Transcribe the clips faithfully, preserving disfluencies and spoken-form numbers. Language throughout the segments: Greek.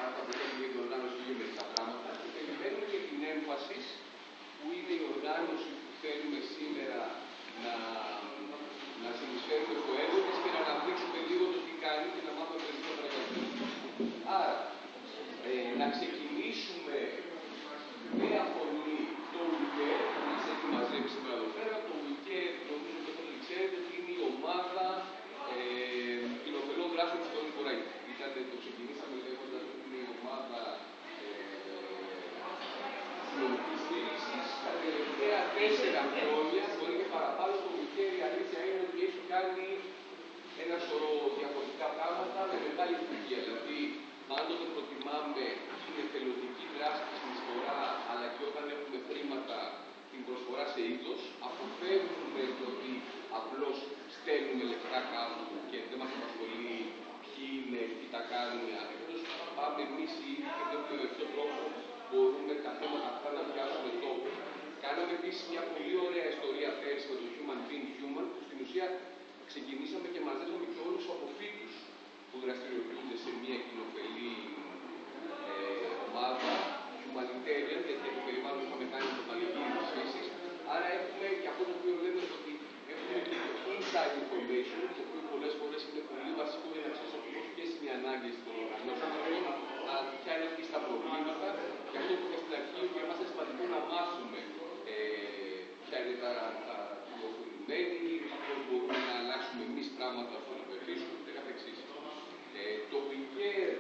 άρα θα μπορούσαμε για την οργάνωση και μερικά πράγματα. Και περιμένουμε και την Emfasis, που είναι η οργάνωση που θέλουμε σήμερα να, να συνεισφέρουμε στο έργο της και να αναπτύξουμε λίγο το τι κάνει και να μάθουμε περισσότερα για αυτό. Άρα, ε, να ξεκινήσουμε με αφορμή το weekend που μας έχει μαζέψει σήμερα εδώ πέρα. Το weekend, νομίζω ότι όλοι ξέρετε ότι είναι η ομάδα ε, κοινοφελών δράσεων της K φορty four. Ήταν, το ξεκινήσαμε λέγοντας ότι είναι η ομάδα κοινωνικής στήριξης. Τα τελευταία τέσσερα χρόνια, μπορεί και παραπάνω, το weekend η αλήθεια είναι ότι έχει κάνει ένα σωρό διαφορετικά πράγματα με μεγάλη επιτυχία. Δηλαδή, πάντοτε προτιμάμε την εθελοντική δράση και συνεισφορά, αλλά και όταν έχουμε χρήματα την προσφορά σε είδος. Αποφεύγουμε το ότι απλώς στέλνουμε λεφτά κάπου και δεν μας απασχολεί ποιοι είναι, τι τα κάνουμε. Αντίθετος, πάμε εμείς οι ίδιοι και βλέπουμε με ποιο τρόπο μπορούμε τα θέματα αυτά να πιάσουμε τόπο. Κάναμε επίσης μια πολύ ωραία ιστορία πέρσι με το Human Being Human, που στην ουσία ξεκινήσαμε και μαζέψαμε και όλους τους αποφύτους που δραστηριοποιούνται σε μια κοινοφελή ε, ομάδα humanitarian, γιατί το περιβάλλον είχαμε κάνει το πανηγύρι της φύσης. Άρα έχουμε και αυτό το οποίο λέμε ότι έχουμε και το inside information, το οποίο πολλές φορές είναι πολύ βασικό για να ξέρεις ακριβώς ποιες είναι οι ανάγκες των οργανώσεων, αλλά ποια είναι εκεί στα προβλήματα. Και αυτό που είναι στην αρχή, ότι για μας είναι σημαντικό να μάθουμε ε, ποια είναι τα, τα πληροφορημένοι, πώς μπορούμε να αλλάξουμε εμείς πράγματα ώστε να βοηθήσουμε και καθεξής. Ε, το weekend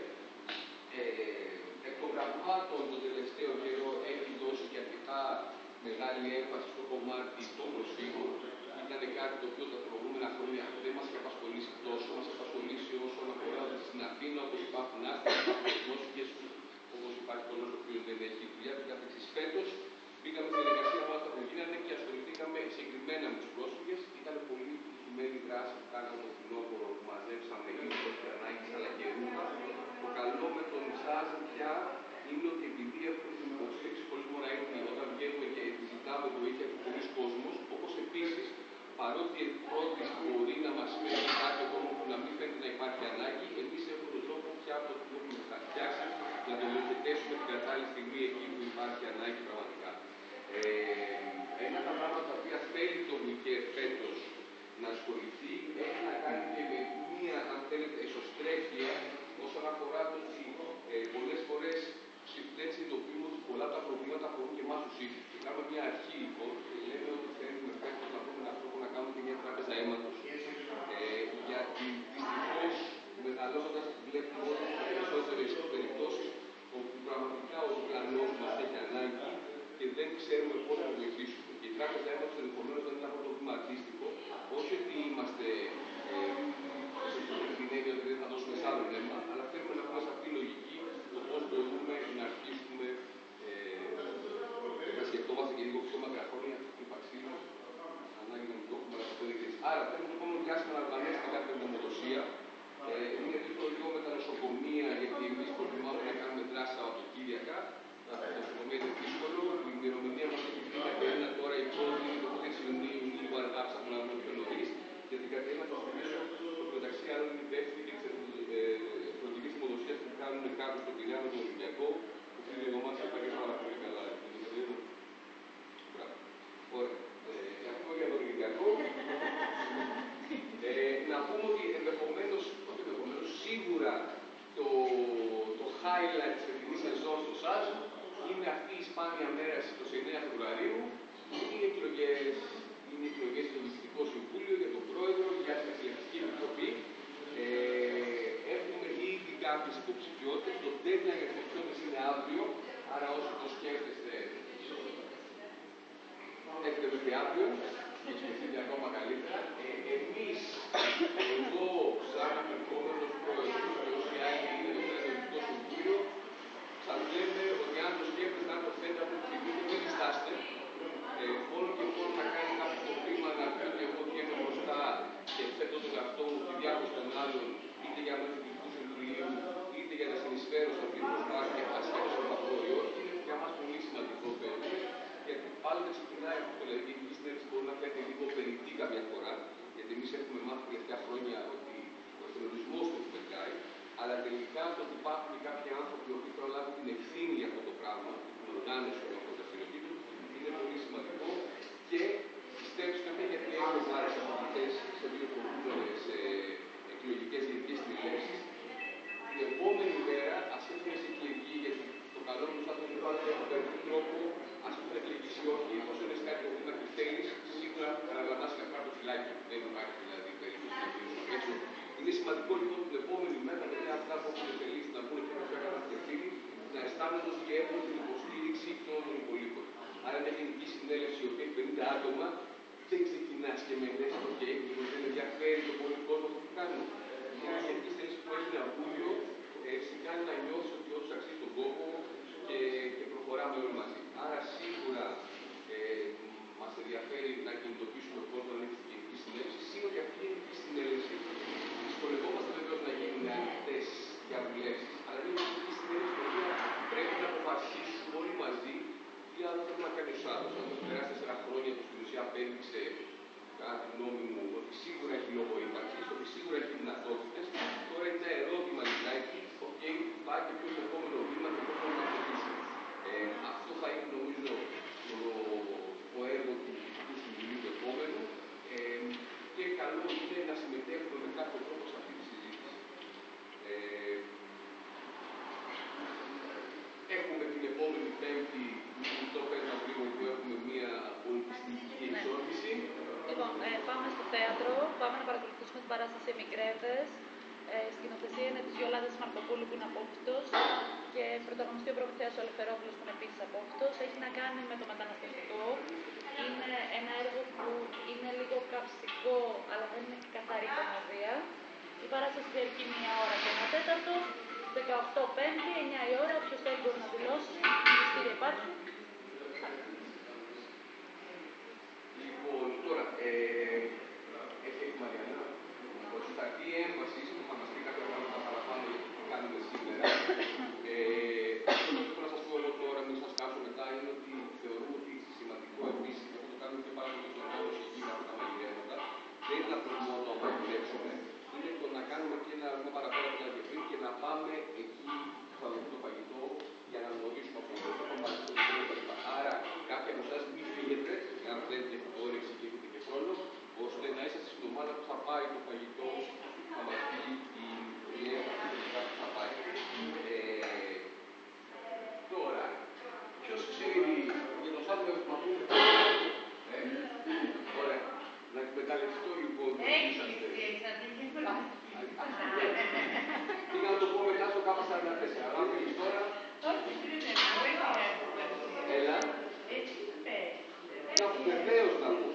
ε, εκ των πραγμάτων τον τελευταίο καιρό έχει δώσει και αρκετά μεγάλη έμφαση στο κομμάτι των προσφύγων. Ήταν κάτι το οποίο τα προηγούμενα χρόνια δεν μας είχε απασχολήσει τόσο, μας είχε απασχολήσει όσον αφορά στην Αθήνα, όπως υπάρχουν άστρα, υπάρχουν πρόσφυγες, όπως υπάρχει πολλός ο οποίος δεν έχει δουλειά και καθεξής. Φέτος μπήκαμε στη διαδικασία μάλιστα που γίνανε και ασχοληθήκαμε συγκεκριμένα με τους πρόσφυγες. Ήταν πολύ επιτυχημένη δράση που κάναμε το φθινόπωρο που μαζέψαμε ήλιος και ανάγκες αλλά και ρούχα. Το καλό με τον ΣΑΖ πια είναι ότι επειδή έχουμε την υποστήριξη πολλές φορές όταν βγαίνουμε και ζητάμε βοήθεια από πολλούς κόσμους, όπως επίσης παρότι πρώτης μπορεί να μας φέρει κάποιο κόσμο που να μην φαίνεται να υπάρχει ανάγκη, εμείς έχουμε τον τρόπο πια από το που έχουμε φτιάξει να το υιοθετήσουμε την κατάλληλη στιγμή εκεί που υπάρχει ανάγκη πραγματικά. Ε, ένα από τα πράγματα τα οποία θέλει το weekend φέτος να ασχοληθεί έχει να κάνει και με μία, αν θέλετε, εσωστρέφεια όσον αφορά το ότι ε, πολλές φορές δεν συνειδητοποιούμε ότι πολλά από τα προβλήματα αφορούν και εμάς τους ίδιους. Και κάνουμε μια αρχή λοιπόν και λέμε ότι θέλουμε φέτος να βρούμε έναν τρόπο να κάνουμε και μια τράπεζα αίματος. Ε, γιατί δυστυχώς μεγαλώνοντας βλέπουμε όλες τις περισσότερες περιπτώσεις όπου πραγματικά ο διπλανός μας έχει ανάγκη και δεν ξέρουμε πώς να βοηθήσουμε. Και η τράπεζα αίματος ενδεχομένως δεν είναι αυτό το βήμα αντίστοιχο, όχι ότι είμαστε με την έννοια ότι δεν θα δώσουμε σ' άλλο θέμα, αλλά θέλουμε να έχουμε σαφή λογική το πώς μπορούμε να αρχίσουμε ε, να σκεφτόμαστε και λίγο πιο μακρά χρόνια ύπαρξή μας, ανάγκη να μην το έχουμε, αλλά αυτό είναι κρίση. Άρα θέλουμε το επόμενο διάστημα να οργανώσουμε κάποια νομοδοσία. Ε, είναι δύσκολο λίγο με τα νοσοκομεία, γιατί εμείς προτιμάμε να κάνουμε δράση Σαββατοκύριακα. Τα νοσοκομεία είναι δύσκολο. Η ημερομηνία μας έχει πει Κατερίνα τώρα η πρώτη είναι το τρεις Ιουνίου, λίγο αργά ψάχνουμε να βρούμε πιο νωρίς. Γιατί η Κατερίνα θα θυμίσω ότι μεταξύ άλλων είναι υπεύθυνη και της πρωτικής νομοδοσίας που κάνουν κάτω στο Πειραιά με τον Ολυμπιακό, που φίλοι εγώ μας είπα και πάρα πολύ καλά. Ωραία. Ε, να πούμε για τον Ολυμπιακό. Ε, να πούμε ότι ενδεχομένως, όχι ενδεχομένως, σίγουρα το, το highlight της φετινής σεζόν στο ΣΑΖ είναι αυτή η σπάνια μέρα στις είκοσι εννέα Φεβρουαρίου. Είναι οι εκλογές, είναι οι εκλογές στο Διοικητικό Συμβούλιο για τον Πρόεδρο, για την Εξελεκτική Επιτροπή. Ε, έχουμε ήδη κάποιες υποψηφιότητες. Το deadline για τις υποψηφιότητες είναι αύριο, άρα όσοι το σκέφτεστε, έχετε μέχρι αύριο και σκεφτείτε ακόμα καλύτερα. Ε, εμείς, εγώ, σαν επόμενος πρόεδρος και όσοι άλλοι είναι εδώ πέρα στο Διοικητικό Συμβούλιο, σας λέμε ότι αν το σκέφτεστε, αν το θέλετε από τη στιγμή, δεν διστάστε. Ε, όλο και μόνο να κάνει κάποιο το βήμα να πει ότι εγώ βγαίνω μπροστά και θέτω τον εαυτό μου τη διάθεση των άλλων, είτε για μέλη του Διοικητικού Συμβουλίου, είτε για να συνεισφέρω σε αυτή την προσπάθεια, ασχέτως με το αυτό ή όχι, είναι για μας πολύ σημαντικό βέβαια. Γιατί πάλι ξεκινάει από το δηλαδή, η ελληνική συνέντευξη μπορεί να φαίνεται λίγο περιττή καμιά φορά, γιατί εμείς έχουμε μάθει τελευταία χρόνια ότι ο εθελοντισμός το έχει μετράει, αλλά τελικά το ότι υπάρχουν κάποιοι άνθρωποι οι σημαντικό λοιπόν την επόμενη μέρα, μετά αυτά που έχουν θελήσει να πούνε και κάποια κατασκευή, να αισθάνονται ότι έχουν την υποστήριξη και όλων των υπολείπων. Άρα, μια γενική συνέλευση, η οποία έχει πενήντα άτομα, δεν ξεκινά και με λε: OK, λοιπόν, δεν ενδιαφέρει το πολύ κόσμο αυτό που κάνουν. Μια γενική συνέλευση που έχει ένα βούλιο, σε κάνει να νιώσει ότι όντως αξίζει τον κόπο και, και προχωράμε όλοι μαζί. Άρα, σίγουρα ε, μας ενδιαφέρει να κινητοποιήσουμε τον κόσμο να έχει την γενική συνέλευση. Σίγουρα και αυτή η γενική συνέλευση δυσκολευόμαστε βεβαίως να γίνουν ανοιχτές διαβουλεύσεις, αλλά είναι μια γενική συνέλευση η οποία πρέπει να αποφασίσουμε όλοι μαζί τι άλλο θέλουμε να κάνει ο άλλος. Αν το περάσει τέσσερα χρόνια που στην ουσία απέδειξε, κατά τη γνώμη μου, ότι σίγουρα έχει λόγο ύπαρξης, ότι σίγουρα έχει δυνατότητες, τώρα είναι ένα ερώτημα λιγάκι, OK, πάει και ποιο είναι το επόμενο βήμα και πώς θα το προχωρήσουμε. Ε, αυτό θα είναι, νομίζω, το, το έργο του Διοικητικού Συμβουλίου του επόμενου ε, και καλό είναι να συμμετέχουμε με κάποιο τρόπο σε αυτή τη συζήτηση. Ε, έχουμε την επόμενη Πέμπτη, το πέντε Απριλίου, που έχουμε μια πολιτιστική εξόρμηση. Λοιπόν, ε, πάμε στο θέατρο, πάμε να παρακολουθήσουμε την παράσταση Εμικρέβες. Ε, σκηνοθεσία είναι της Γιολάντας Μαρκοπούλου, που είναι απόφυτος, και πρωταγωνιστεί ο προμηθέας ο Ελευθερόπουλος, που είναι επίσης απόφυτος. Έχει να κάνει με το μεταναστευτικό. Είναι ένα έργο που είναι λίγο καυστικό, αλλά δεν είναι καθαρή κομμωδία. Η παράσταση διαρκεί μία ώρα και ένα τέταρτο. δεκαοκτώ Πέμπτη, εννιά η ώρα. Όποιος θέλει μπορεί να δηλώσει. Εισιτήρια υπάρχουν. Λοιπόν, τώρα, ε, έχει η Μαριανά. Θα έρθει η έμφαση που θα μας πει κάποια πράγματα παραπάνω για το τι κάνουμε σήμερα. Ε, αυτό που θέλω να σας πω εγώ τώρα, μην σας κάψω μετά, είναι ότι θεωρούμε ότι σημαντικό επίσης, και αυτό το κάνουμε και πάρα πολύ στον άλλο εκεί με αυτά τα μαγειρέματα, δεν είναι απλό μόνο να μαγειρέψουμε, είναι το να κάνουμε και ένα βήμα παραπέρα από την πριν και να πάμε εκεί που θα δούμε το φαγητό για να γνωρίσουμε αυτό το πράγμα. Άρα, κάποιοι από εσάς μην φύγετε, αν θέλετε την όρεξη και έχετε και χρόνο, ώστε να είσαστε στην ομάδα που θα πάει το φαγητό, θα μας πει η έμφαση που θα πάει. Ε, τώρα, ποιος ξέρει για το σάλμα που μα πούμε. Ε, ωραία. Να εκμεταλλευτώ λοιπόν που είσαστε. Πήγα να το πω μετά στο Κ σαράντα τέσσερα. Αν πήγες τώρα. Έλα. Να πω βεβαίως να πω.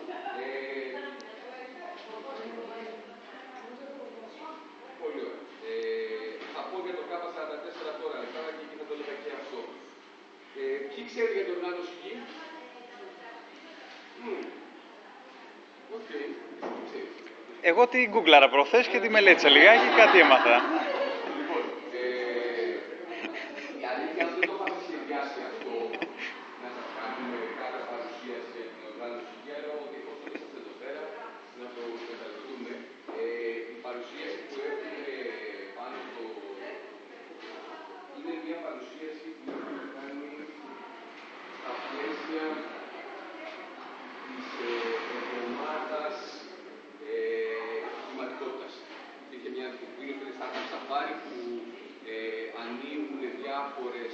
Πολύ ωραία. Ε, θα πω για το Κ σαράντα τέσσερα τώρα λεπτά και εκεί θα το έλεγα και αυτό. Ε, ποιοι ξέρει για τον οργάνωση εκεί? Οκ. Εγώ την γκούγκλαρα προχθές και τη μελέτησα λιγάκι, κάτι έμαθα. Λοιπόν, ε, η αλήθεια δεν το είχαμε σχεδιάσει αυτό, να σας κάνουμε κάποια παρουσίαση για την οργάνωση εκεί, αλλά ότι εφόσον είσαστε εδώ πέρα, να το εκμεταλλευτούμε. Ε, η παρουσίαση που έχουμε πάνω στο... είναι μια παρουσίαση που έχουμε κάνει στα πλαίσια της εβδομάδας κλιματικότητας. Υπήρχε μια που είναι στα σαφάρι που ε, ανοίγουν διάφορες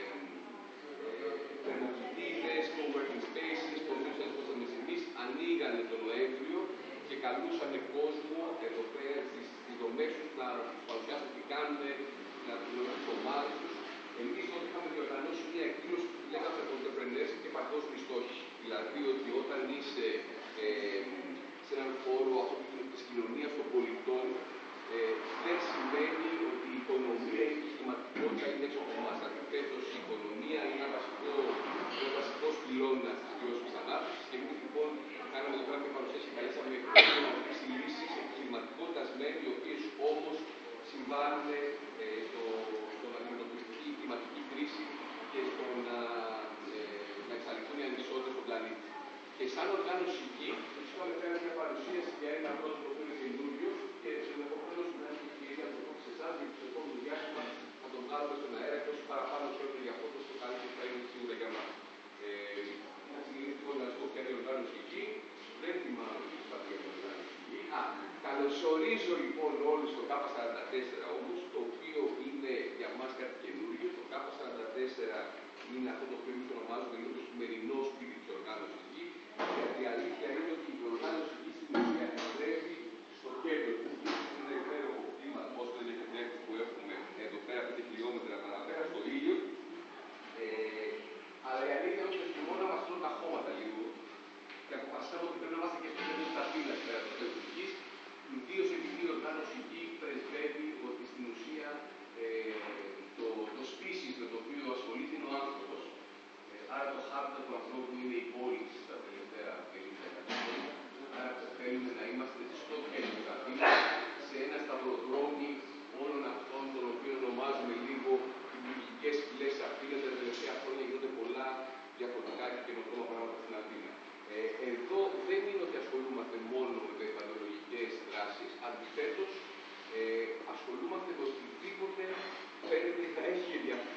θερμοκηπίδες, co-working spaces, πολλές φορές εμείς ανοίγανε τον Νοέμβριο και καλούσαμε κόσμο εδώ πέρα στις, στις δομές τους να τους παρουσιάσουν τι κάνουν, να τους γνωρίσουν τις ομάδες τους. Εμείς τότε είχαμε διοργανώσει μια εκδήλωση που λέγαμε entrepreneurship και παγκόσμιοι στόχοι. Δηλαδή ότι όταν είσαι ε, σε έναν χώρο της κοινωνίας των πολιτών, ε, δεν σημαίνει ότι η οικονομία ή η χρηματικότητα είναι έξω από εμάς. Αντιθέτως, η οικονομία είναι ένα βασικό, ένα βασικός πυλώνας της βιώσιμης ανάπτυξης. Και εμείς λοιπόν κάναμε εδώ πέρα μια παρουσίαση και καλέσαμε τις λύσεις επιχειρηματικότητας μεν, οι οποίες όμως συμβάλλουν ε, στο, στο να αντιμετωπιστεί η κλιματική κρίση και στο να, ε, να εξαλειφθούν οι ανισότητες στον πλανήτη. Και σαν οργάνωση εκεί, τους είχαμε κάνει μια παρουσίαση για ένα πρόσωπο που είναι καινούριο και ενδεχομένως να έχει ευκαιρία να το πω σε εσάς, γιατί στο επόμενο διάστημα θα τον βγάλουμε στον αέρα και όσο παραπάνω θέλετε για αυτό, το καλύτερο θα είναι σίγουρα για μας. Ε, να συγκεκριμένως λοιπόν να σας πω ποια είναι η οργάνωση εκεί. Δεν θυμάμαι τι είπατε για την οργάνωση εκεί. Α, καλωσορίζω λοιπόν όλους στο Κ σαράντα τέσσερα όμως, το οποίο είναι για μας κάτι καινούριο. Το Κ σαράντα τέσσερα είναι αυτό το οποίο εμείς ονομάζουμε λίγο το σημερινό σπίτι της οργάνωσης εκεί. Γιατί η αλήθεια είναι ότι η οργάνωση εκεί στην ουσία εδρεύει στο κέντρο του. Είναι υπέροχο κλίμα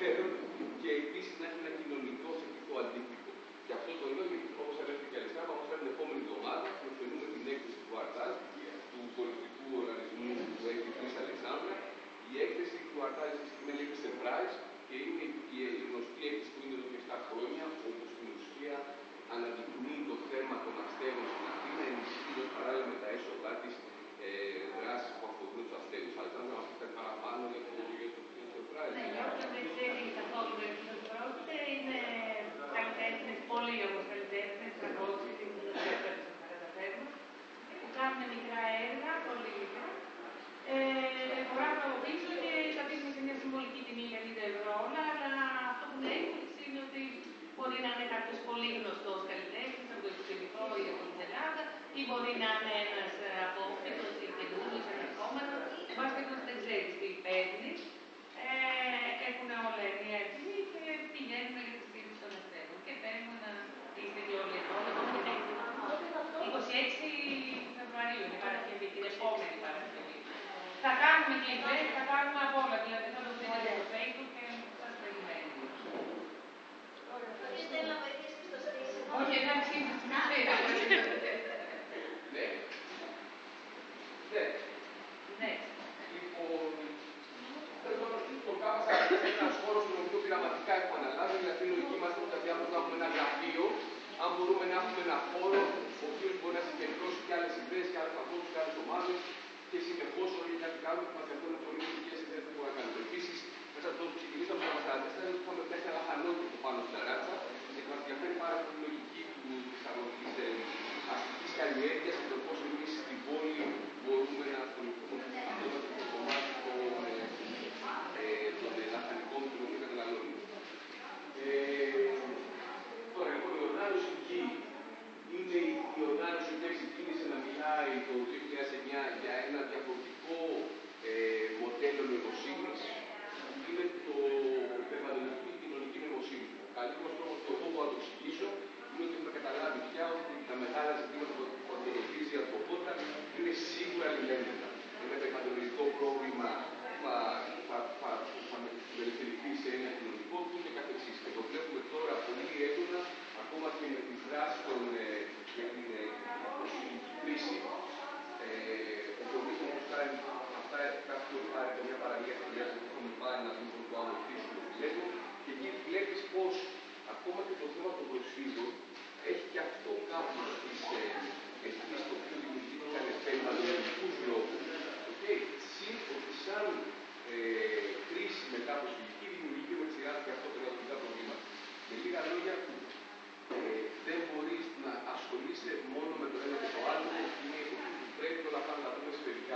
ενδιαφέρον και επίσης να έχει ένα κοινωνικό θετικό αντίκτυπο. Και αυτό το λέω γιατί, όπως ανέφερε και η Αλεξάνδρα, μας φέρνει την επόμενη εβδομάδα που εφενούμε την έκθεση του Αρτάλ, του πολιτικού οργανισμού που έχει πει στην Αλεξάνδρα. Η έκθεση του Αρτάλ συγκεκριμένα λέγεται Surprise και είναι η γνωστή έκθεση που είναι εδώ και επτά χρόνια, όπου στην ουσία αναδεικνύει το θέμα των αστέγων στην Αθήνα, ενισχύοντας παράλληλα με τα έσοδά της ε, δράσεις που αφορούν τους αστέγους. Αλεξάνδρα, μας πείτε παραπάνω για το Surprise. Ναι, για όποιον δεν ξέρει καθόλου για τι πρόκειται, είναι καλλιτέχνες, πολύ όμως καλλιτέχνες, τραγώδες, είναι να καταφέρουν, που κάνουν μικρά έργα, πολύ μικρά. Ε, χωράμε από πίσω και τα δείχνουν σε μια συμβολική τιμή πενήντα ευρώ όλα, αλλά αυτό που είναι έκπληξη είναι ότι μπορεί να είναι κάποιος πολύ γνωστός καλλιτέχνης από το εξωτερικό ή από την Ελλάδα, ή μπορεί να είναι ένας απόφοιτος ή καινούργιος ενερχόμενος. Εν πάση περιπτώσει δεν ξέρεις τι παίρνεις. Ε, έχουν όλα ενιαία τιμή και πηγαίνουν για τη στήριξη των αστέγων. Και παίρνουν να είστε και όλοι εδώ. είκοσι έξι Φεβρουαρίου είναι η Παρασκευή, την επόμενη Παρασκευή. Θα κάνουμε και event, θα κάνουμε από όλα. Δηλαδή θα το δείτε στο Facebook και σας περιμένουμε. Ποιος θέλει να βοηθήσει στο στήσιμο? Όχι, εντάξει, να φύγω. Ναι. Ναι. Ναι. Λοιπόν, το κάπασα είναι ένας χώρος στον οποίο πειραματικά έχω αναλάβει, δηλαδή η λογική μας είναι ότι να έχουμε ένα γραφείο, αν μπορούμε να έχουμε ένα χώρο, ο οποίος μπορεί να συγκεντρώσει και άλλες ιδέες και άλλες απόψεις και άλλες ομάδες και συνεχώς όλοι κάτι κάνουν που μας διαφέρουν πολύ θετικές ιδέες που μπορούμε να κάνουμε. Επίσης, μέσα από το που ξεκινήσαμε το τέσσερα ήταν ότι είχαμε πέσει ένα λαχανόκηπο πάνω στην ταράτσα και μας ενδιαφέρει πάρα πολύ η λογική της αγωγής αστικής καλλιέργειας και το πώς εμείς στην πόλη μπορούμε να ασχοληθούμε με αυτό το κομμάτι των λαχανικών που είναι καταναλώνει. Τώρα, λοιπόν, η οργάνωση εκεί είναι η οργάνωση που ξεκίνησε να μιλάει το δύο χιλιάδες εννιά για ένα διαφορετικό ε, μοντέλο νοημοσύνης. Είναι το περιβαλλοντική και κοινωνική νοημοσύνη. Ο καλύτερος τρόπος που εγώ μπορώ να το εξηγήσω είναι ότι έχουμε καταλάβει πια ότι τα μεγάλα ζητήματα που αντιμετωπίζει η ανθρωπότητα είναι σίγουρα λιλένδετα. Ένα περιβαλλοντικό πρόβλημα θα μεταφερθεί σε ένα κοινωνικό και ούτω καθεξής. Και το βλέπουμε τώρα πολύ έντονα, ακόμα και με τις δράσεις για την κρίση. Όπου εμείς όμως κάνει αυτά, κάποιο πάρει μια παραλία και έχουμε πάρει να δούμε το αναπτύσσουμε το φιλέτο και εκεί βλέπεις πως ακόμα και το θέμα των προσφύγων έχει και αυτό κάποιους στις αιτήσεις το οποίο δημιουργήθηκαν περιβαλλοντικούς λόγους. Συν ότι σαν ε, κρίση μετά προσφυγική δημιουργεί με σειρά και αυτό περιβαλλοντικά προβλήματα. Με λίγα λόγια, ε, δεν μπορείς να ασχολείσαι μόνο με το ένα και το άλλο, είναι ότι πρέπει όλα αυτά να τα δούμε σφαιρικά.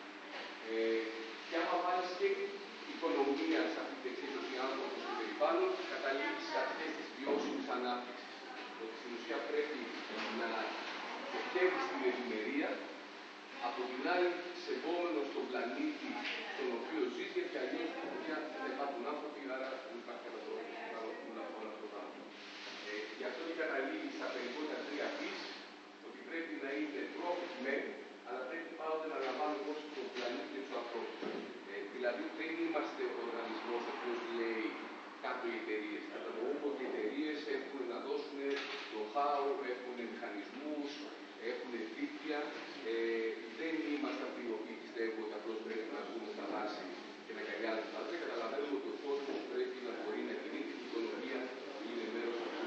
Ε, και άμα βάλεις και οικονομία σε αυτή την εξίσωση άνθρωπο στο περιβάλλον, καταλήγεις σε αυτές τις βιώσιμες ανάπτυξης. Ότι στην ουσία πρέπει να στοχεύεις την ευημερία, από την άλλη σεβόμενος τον πλανήτη στον οποίο ζεις, γιατί αλλιώς δεν υπάρχουν άνθρωποι, άρα δεν υπάρχει κατά το πράγμα που να πω να το κάνω. Γι' αυτό και καταλήγει στα περιβόητα τρία πις, ότι πρέπει να είναι profit men, αλλά πρέπει πάντοτε να λαμβάνουμε υπόψη τον πλανήτη και τους ανθρώπους. Ε, δηλαδή δεν είμαστε ο οργανισμός, όπως λέει κάποιοι εταιρείες. Κατανοούμε ότι οι εταιρείες έχουν να δώσουν know-how, έχουν μηχανισμούς, έχουν δίκτυα. Ε, δεν είμαστε αυτοί οι οποίοι πιστεύουν ότι απλώς πρέπει να βγούμε στα δάση και να αγκαλιάζουμε τα δάση. Καταλαβαίνουμε ότι ο κόσμος πρέπει να μπορεί να κινείται και η οικονομία είναι μέρος αυτού.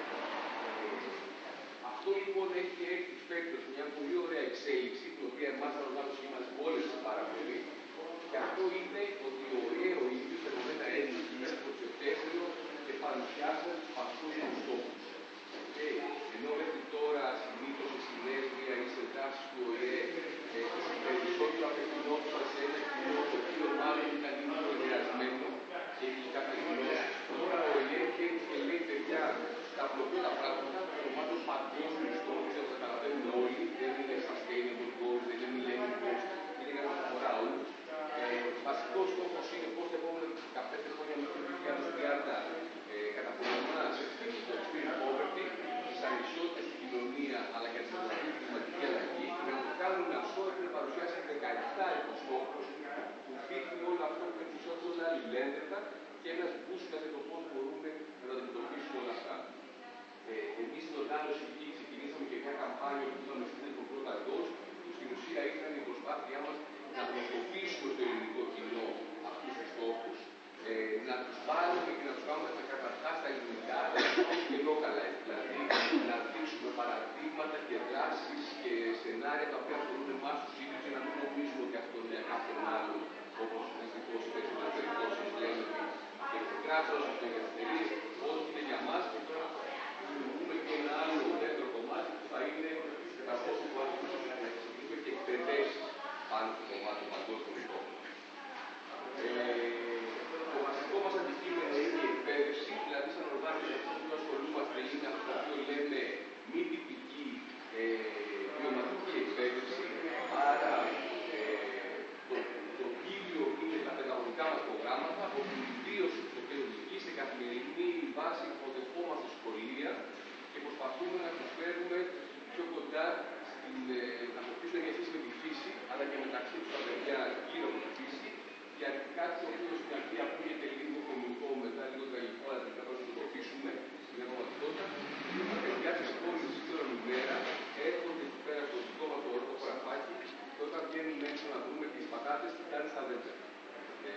Αυτό λοιπόν έχει έρθει φέτος μια πολύ ωραία εξέλιξη, την οποία εμάς θα οργάνωση μας βόλεψε πάρα πολύ. Και αυτό είναι ότι ο ΡΕΟ, η ίδια φαινομένα έλλειψη μέσα από το Σεπτέμβριο και παρουσιάσαν τους παγκόσμιους στόχους. Okay. Ενώ μέχρι τώρα συνήθως σε συνέδρια ή σε δράσεις του ΟΗΕ περισσότερο απευθυνόντουσαν σε ένα κοινό το οποίο μάλλον ήταν λίγο επηρεασμένο και είχε καταγγελώσεις. Τώρα ο ΟΗΕ έρχεται και λέει παιδιά, τα απλοποιώ τα πράγματα, ονομάζω παγκόσμιους στόχους, δεν το καταλαβαίνουν όλοι, δεν είναι sustainable goals, δεν είναι millennium goals, είναι για να μας αφορά όλους. Βασικός στόχος είναι πώς τα επόμενα δεκαπέντε χρόνια μέχρι το δύο χιλιάδες τριάντα καταπολεμάς την extreme poverty, τις ανισότητες στην κοινωνία αλλά και την κλιματική αλλαγή και να το κάνουν αυτό έχουν παρουσιάσει δεκαεπτά υποστόχους που δείχνει όλο αυτό που εξουσιάζει όλα αλληλένδετα και ένας boost ουσιαστικά για το πώς μπορούμε να τα αντιμετωπίσουμε όλα αυτά. Ε, εμείς στην οργάνωση εκεί ξεκινήσαμε και μια καμπάνια που είπαμε στην το πρώτα ντόζ, που στην ουσία ήταν η προσπάθειά μας να τροφοποιήσουμε στο ελληνικό κοινό αυτούς τους στόχους, ε, να τους βάλουμε και να τους κάνουμε καταρχάς τα ελληνικά και λόγαλα, δηλαδή να δείξουμε παραδείγματα και δράσεις και σενάρια τα οποία αφορούν εμάς τους ίδιους για να μην νομίζουμε ότι αυτό είναι για κάποιον άλλον, όπως δυστυχώς οι περισσότερες περιπτώσεις λένε ότι το κράτος, αυτό είναι για τις εταιρείες, ό,τι είναι για μας και τώρα δημιουργούμε και ένα άλλο δεύτερο κομμάτι που θα είναι κατά πόσο μπορούμε να εξηγήσουμε και εκπαιδεύσεις πάνω στο κομμάτι του παγκόσμιου στόχου. Το βασικό μας αντικείμενο είναι η εκπαίδευση, δηλαδή σαν οργάνωση αυτό που ασχολούμαστε είναι αυτό το οποίο λέμε μη τυπική ε, βιωματική εκπαίδευση. Άρα ε, το, το κύριο είναι τα παιδαγωγικά μας προγράμματα, όπου ιδίως στο περιοδική σε καθημερινή βάση υποδεχόμαστε σχολεία και προσπαθούμε να τους φέρουμε πιο κοντά στην, ε, να αποκτήσουν μια σχέση με τη φύση, αλλά και μεταξύ τους τα παιδιά γύρω από τη φύση. Γιατί κάτι το οποίο στην αρχή ακούγεται λίγο κομικό, μετά λίγο τραγικό, αλλά τελικά πρέπει να το τοπίσουμε στην πραγματικότητα. Τα παιδιά της πόλης σήμερα ημέρα έρχονται εκεί πέρα στο δικό μας το ωραίο χωραφάκι και όταν βγαίνουν έξω να βρούμε τις πατάτες, τι κάνει στα δέντρα. Ε,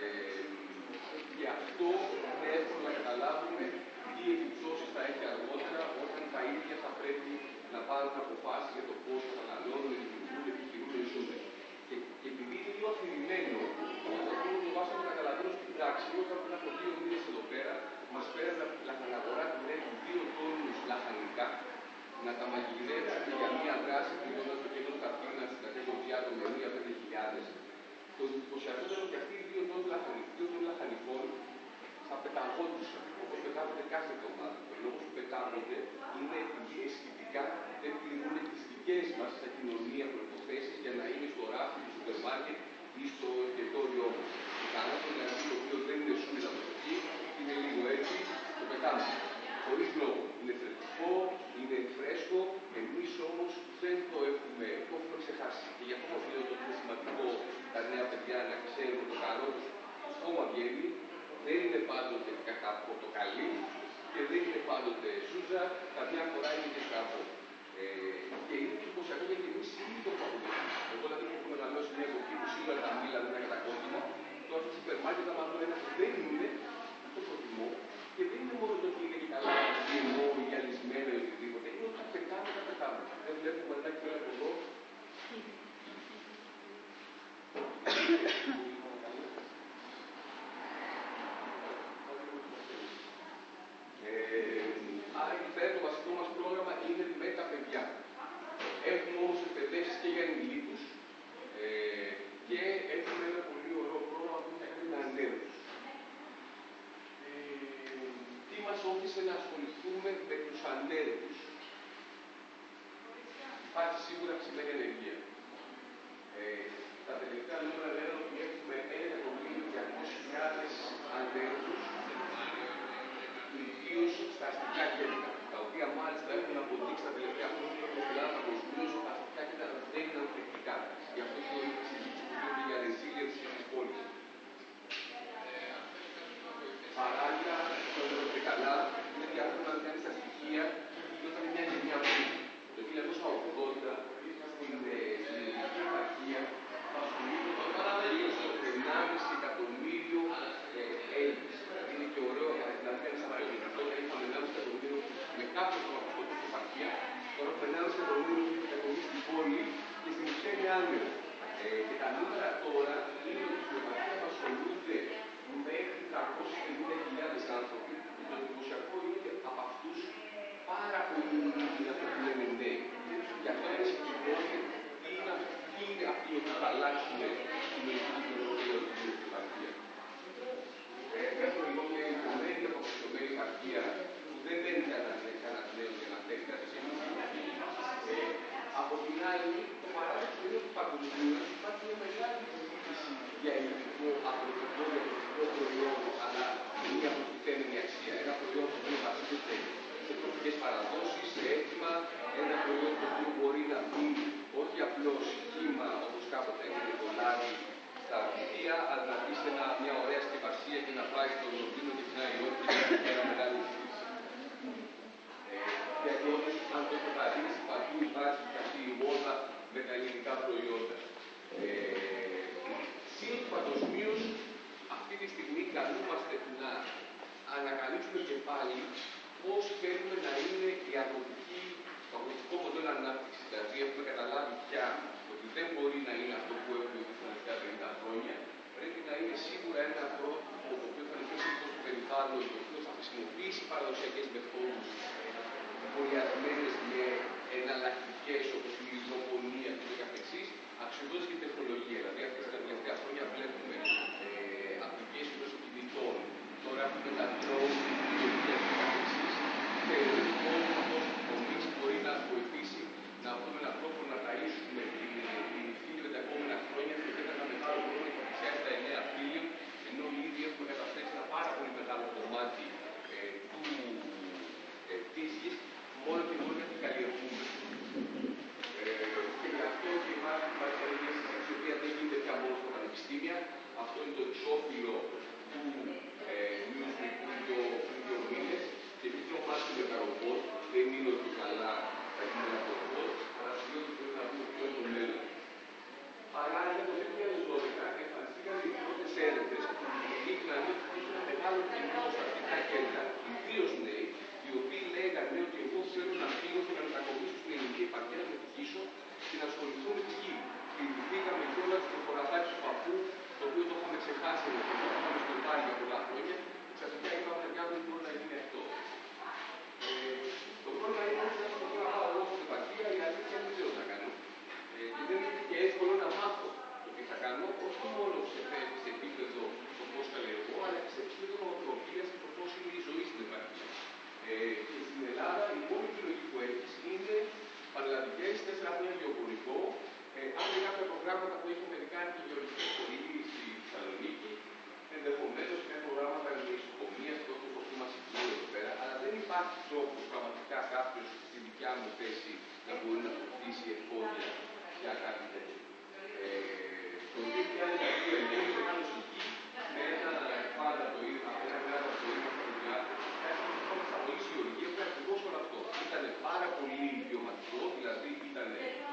και αυτό είναι εύκολο να καταλάβουμε τι επιπτώσεις θα έχει αργότερα όταν τα ίδια θα πρέπει να πάρουν αποφάσεις για το πώς θα αναλώνουν, λειτουργούν, επιχειρούν, ζουν. Και, και επειδή είναι λίγο αφηρημένο, αυτό το βάσο το καταλαβαίνω στην πράξη. Όταν πριν από δύο μήνες εδώ πέρα, μας πέρασε από τη λαχαναγορά του Ρέγγι δύο τόνους λαχανικά, να τα μαγειρέψουμε για μία δράση που ήταν στο κέντρο της Αθήνας, στην κατηγορία των μία πέντε χιλιάδες. Το εντυπωσιακό ήταν ότι αυτοί οι δύο τόνοι λαχανικών θα πεταγόντουσαν, όπως πετάγονται κάθε εβδομάδα. Ο λόγος που πετάγονται είναι επειδή αισθητικά δεν πληρούν τις δικές μας στα κοινωνία προϋποθέσεις για να είναι στο ράφι του σούπερ μάρκετ ή στο εστιατόριό μας. Το κάναμε δηλαδή το οποίο δεν είναι σούπερ προσοχή, είναι λίγο έτσι, το πετάμε. Χωρίς λόγο. Είναι θρεπτικό, είναι φρέσκο, εμείς όμως δεν το έχουμε, το έχουμε ξεχάσει. Και γι' αυτό μας λέω ότι είναι σημαντικό τα νέα παιδιά να ξέρουν το καλό τους. Το χώμα βγαίνει, δεν είναι πάντοτε κατά πορτοκαλί και δεν είναι πάντοτε σούζα, καμιά φορά είναι και σκαρπό. Ε, και είναι εντυπωσιακό γιατί εμείς ήδη το έχουμε. Εγώ δηλαδή που έχω μεγαλώσει μια εποχή που σίγουρα τα μήλα δεν είναι κατακόκκινα, τώρα στο σούπερ μάρκετ άμα δω ένα που δεν είναι, το προτιμώ και δεν είναι μόνο το ότι είναι και καλά γεμμό ή γυαλισμένο ή οτιδήποτε, είναι ότι τα πετάμε, τα πετάμε. Δεν βλέπουμε ένα και από εδώ. Ε, άρα εκεί πέρα το βασικό μας πρόγραμμα είναι με τα παιδιά. Έχουμε όμως εκπαιδεύσεις και για ενηλίκους ε, και έχουμε ένα πολύ ωραίο πρόγραμμα που έχει κάνει με ανέργους. Ε, τι μας όθησε να ασχοληθούμε με τους ανέργους. Υπάρχει σίγουρα ψηλή ενεργεία. Ε, τα τελευταία νούμερα λένε ότι έχουμε ένα εκατομμύριο διακόσιες χιλιάδες ανέργους, ιδίως στα αστικά κέντρα, τα οποία μάλιστα έχουν αποδείξει τα τελευταία χρόνια ότι στην Ελλάδα παγκοσμίως τα αστικά κέντρα δεν είναι ανθεκτικά. Γι' αυτό και όλη τη συζήτηση που γίνεται για resilience της πόλης. Παράλληλα, το γνωρίζετε καλά, είναι διάφορα να κάνει στα στοιχεία, όταν μια γενιά πριν. Το χίλια εννιακόσια ογδόντα, στην ελληνική επαρχία, ασχολείται το ενάμιση εκατομμύριο Έλληνες. Είναι και ωραίο, δηλαδή κανείς απαραίτητο, είχαμε ενάμιση εκατομμύριο με κάποιο τρόπο αυτό στην επαρχία, τώρα έχουμε ενάμιση εκατομμύριο στην πόλη και στην ουσία είναι άνεργο. Και τα νούμερα τώρα είναι ότι στην επαρχία απασχολούνται μέχρι τριακόσιες πενήντα χιλιάδες άνθρωποι, και το εντυπωσιακό είναι ότι από αυτούς πάρα πολλοί είναι αυτοί που λένε ναι. Για αυτό είναι συγκεκριμένο τι είναι αυτοί οι οποίοι θα αλλάξουν την ελληνική κοινωνία στην επαρχία. Έχουμε λοιπόν μια υπομένη αποφασισμένη επαρχία που δεν μένει κανένα νέο για να θέλει κάτι σύγκριση. Από την άλλη, το παράδειγμα είναι ότι παγκοσμίως υπάρχει μια μεγάλη συζήτηση για ελληνικό αγροτικό, για αγροτικό προϊόν, αλλά με μια προστιθέμενη αξία. Ένα προϊόν το οποίο βασίζεται σε τροφικές παραδόσεις, σε έτοιμα, ένα προϊόν το οποίο μπορεί να μπει όχι απλώς κύμα όπως κάποτε έγινε το λάδι πάλι πώς θέλουμε να είναι η αγροτική, το αγροτικό μοντέλο ανάπτυξης. Δηλαδή, έχουμε καταλάβει πια ότι δεν μπορεί να είναι αυτό που έχουμε δει τα τελευταία πενήντα χρόνια. Πρέπει να είναι σίγουρα ένα πρότυπο το οποίο θα είναι πιο σύμφωνο στο περιβάλλον, το οποίο θα χρησιμοποιήσει παραδοσιακές μεθόδους εμβολιασμένες με εναλλακτικές όπως η υδροπονία και το καθεξής, αξιοποιώντας και τεχνολογία. Δηλαδή, αυτές τα τελευταία χρόνια βλέπουμε ε, απειλές μέσω κινητών. Τώρα έχουμε τα drone, την τεχνολογία και το καθεξής. Θεωρώ λοιπόν ότι αυτός ο τομής μπορεί να βοηθήσει να βρούμε έναν τρόπο να ταΐσουμε την ηθήνη με τα επόμενα χρόνια και δεν ένα μεγάλο πρόβλημα να πλησιάσει τα εννέα φύλλων, ενώ ήδη έχουμε καταθέσει ένα πάρα πολύ μεγάλο κομμάτι ε, του ε, της γης, μόνο και μόνο γιατί καλλιεργούμε. Ε, και γι' αυτό και υπάρχει μια συζήτηση η οποία δεν γίνεται πια μόνο στα πανεπιστήμια. Αυτό είναι το εξώφυλλο του Newsweek πριν δύο μήνες και μην τρομάξουμε τα ρομπότ, δεν είναι ότι καλά θα γίνει από ρομπότ, αλλά σημαίνει ότι πρέπει να δούμε ποιο είναι το μέλλον. Αλλά για το δύο χιλιάδες δώδεκα εμφανιστήκαν οι πρώτες έρευνες που δείχναν ότι υπήρχε ένα μεγάλο κοινό στα αστικά κέντρα, ιδίως νέοι, οι οποίοι λέγανε ότι εγώ θέλω να φύγω και να μετακομίσω στην ελληνική επαρχία, να μετικήσω και να ασχοληθώ με τη γη. Θυμηθήκαμε κιόλας το χωραφάκι του παππού, το οποίο το είχαμε ξεχάσει εδώ και το είχαμε στο πάρει για πολλά χρόνια. Ξαφνικά είπαμε ότι δεν μπορεί να γίνει αυτό. Ε, το πρόβλημα είναι ότι όταν θέλω να πάω εγώ στην επαρχία, η αλήθεια δεν ξέρω τι θα κάνω. Ε, και δεν είναι και εύκολο να μάθω το τι θα κάνω, όχι μόνο σε, σε επίπεδο το πώς καλλιεργώ, αλλά και σε επίπεδο νοοτροπίας και το πώς είναι η ζωή στην επαρχία. Ε, και στην Ελλάδα η μόνη επιλογή που έχεις είναι πανελλαδικές, τέσσερα χρόνια γεωπονικό. Ε, αν είναι κάποια προγράμματα που έχει αμερικάνικη γεωργική σχολή στη Θεσσαλονίκη, ενδεχομένως και προγράμματα ενδοϊσοκομείας και όπως το πούμε συγκεκριμένο εδώ πέρα, αλλά δεν υπάρχει τρόπος πραγματικά κάποιος στη δικιά μου θέση να μπορεί να αποκτήσει εφόδια για κάτι τέτοιο. Ε, το δύο χιλιάδες δύο εγώ μεγάλο εκεί με ένα πάντα το ίδιο, ένα μεγάλο το ίδιο στα παιδιά, κάτι που χώρισα πολύ στη γεωργία που ακριβώς όλο αυτό. Ήταν πάρα πολύ βιωματικό, δηλαδή ήταν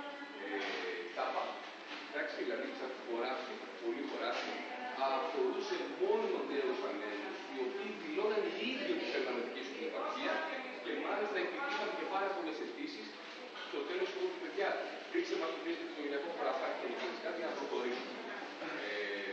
τάπα. Εντάξει, δηλαδή σαν χωράφι, πολύ χωράφι, αφορούσε μόνο νέους ανέμους, οι οποίοι δηλώναν οι ίδιοι ότι θέλουν να μετικήσουν την επαρχία και μάλιστα εκπληκτήσαν και πάρα πολλές αιτήσεις. Στο τέλος του του παιδιά, ρίξε μας το πίσω στο γυναικό χωραφάκι και το κάτι να προχωρήσουμε. Ε,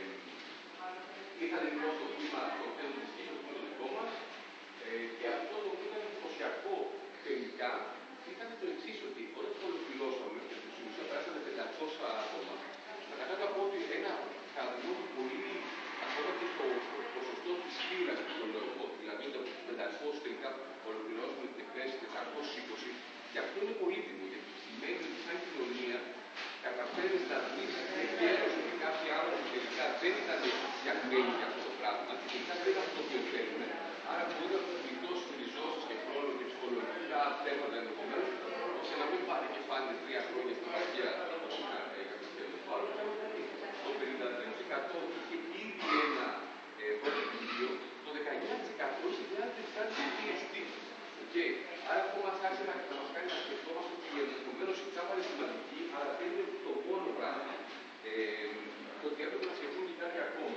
είχαν λοιπόν το κλίμα το τέλος της γης, το δικό μας, ε, και αυτό το οποίο ήταν εντυπωσιακό τελικά ήταν το εξής, ότι όταν το ολοκληρώσαμε και στην ουσία περάσαμε πεντακόσια άτομα, να κατάλαβα να πω ότι ένα χαρακτηριστικό πολύ, ακόμα και το ποσοστό της φύλαξης των λόγων, δηλαδή όταν πεντακόσια τελικά ολοκληρώσουμε την εκθέση τετρακόσια είκοσι, και αυτό είναι πολύτιμο, γιατί σημαίνει ότι σαν κοινωνία καταφέρνεις να δεις εγκαίρως ότι κάποιοι άνθρωποι τελικά δεν ήταν φτιαγμένοι για αυτό το πράγμα και τελικά δεν είναι αυτό που θέλουν, άρα μπορεί να τους γλιτώσει ριζώσεις και χρόνο και ψυχολογικά θέματα ενδεχομένως, ώστε να μην πάρει και φάνε τρία χρόνια στην επαρχία όπως είχα κατευθύνει. Το πενήντα τρία τοις εκατό είχε ήδη ένα πρώτο βιβλίο, το δεκαεννιά τοις εκατό είχε διάθεση κάτι πι έιτς ντι. Okay. Άρα αυτό μας άρχισε να, να μας κάνει να σκεφτόμαστε ότι ενδεχομένως η τσάπα είναι σημαντική, αλλά δεν είναι το μόνο πράγμα. Ε, και ότι έπρεπε να σκεφτούν και κάτι ακόμα.